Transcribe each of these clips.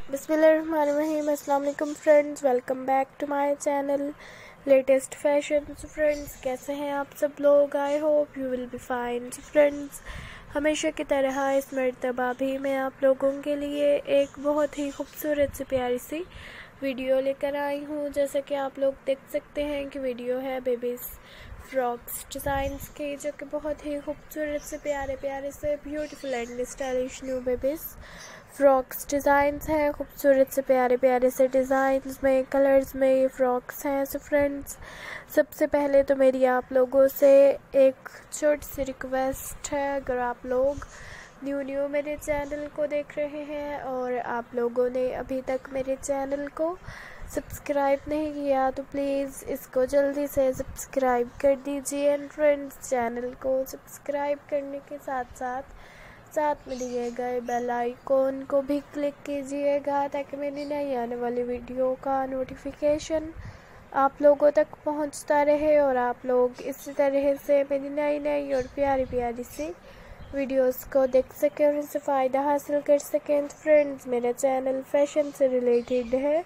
बिस्मिल्लाहिर्रहमानिर्रहीम। अस्सलाम वालेकुम friends, welcome back to my channel latest fashion. Friends, कैसे हैं आप सब लोग? I hope you will be fine. Friends, हमेशा की तरह इस मर्तबा भी मैं आप लोगों के लिए एक बहुत ही खूबसूरत सी प्यारी सी वीडियो लेकर आई हूँ। जैसा कि आप लोग देख सकते हैं कि वीडियो है बेबीज़ फ्रॉक्स डिज़ाइंस की, जो कि बहुत ही खूबसूरत से प्यारे प्यारे से beautiful and stylish new babies frocks designs हैं। खूबसूरत से प्यारे प्यारे से डिज़ाइंस में, कलर्स में ये फ्रॉक्स हैं। सो फ्रेंड्स, सबसे पहले तो मेरी आप लोगों से एक छोटी सी रिक्वेस्ट है, अगर आप लोग न्यू मेरे चैनल को देख रहे हैं और आप लोगों ने अभी तक मेरे चैनल को सब्सक्राइब नहीं किया तो प्लीज़ इसको जल्दी से सब्सक्राइब कर दीजिए। एंड फ्रेंड्स, चैनल को सब्सक्राइब करने के साथ में दिए गए बेल आइकॉन को भी क्लिक कीजिएगा, ताकि मेरी नई आने वाली वीडियो का नोटिफिकेशन आप लोगों तक पहुंचता रहे और आप लोग इसी तरह से मेरी नई और प्यारी प्यारी सी वीडियोस को देख सकें और इनसे फ़ायदा हासिल कर सकें। फ्रेंड्स, मेरा चैनल फैशन से रिलेटेड है,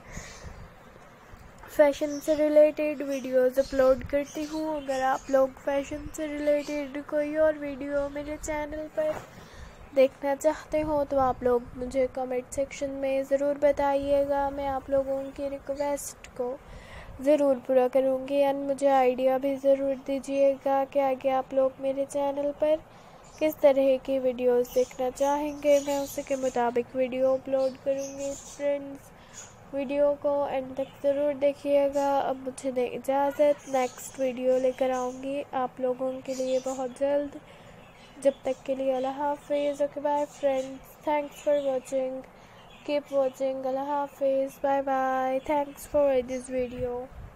फैशन से रिलेटेड वीडियोस अपलोड करती हूँ। अगर आप लोग फैशन से रिलेटेड कोई और वीडियो मेरे चैनल पर देखना चाहते हो तो आप लोग मुझे कमेंट सेक्शन में ज़रूर बताइएगा। मैं आप लोगों की रिक्वेस्ट को ज़रूर पूरा करूँगी। एंड मुझे आइडिया भी ज़रूर दीजिएगा कि आगे आप लोग मेरे चैनल पर किस तरह की वीडियोस देखना चाहेंगे, मैं उसी के मुताबिक वीडियो अपलोड करूँगी। फ्रेंड्स, वीडियो को एंड तक ज़रूर देखिएगा। अब मुझे दे इजाज़त, नेक्स्ट वीडियो लेकर आऊँगी आप लोगों के लिए बहुत जल्द। जब तक के लिए अल्लाह हाफिज़। Okay, bye friends, thanks for watching, keep watching, अल्लाह हाफिज़, bye bye, thanks for this video.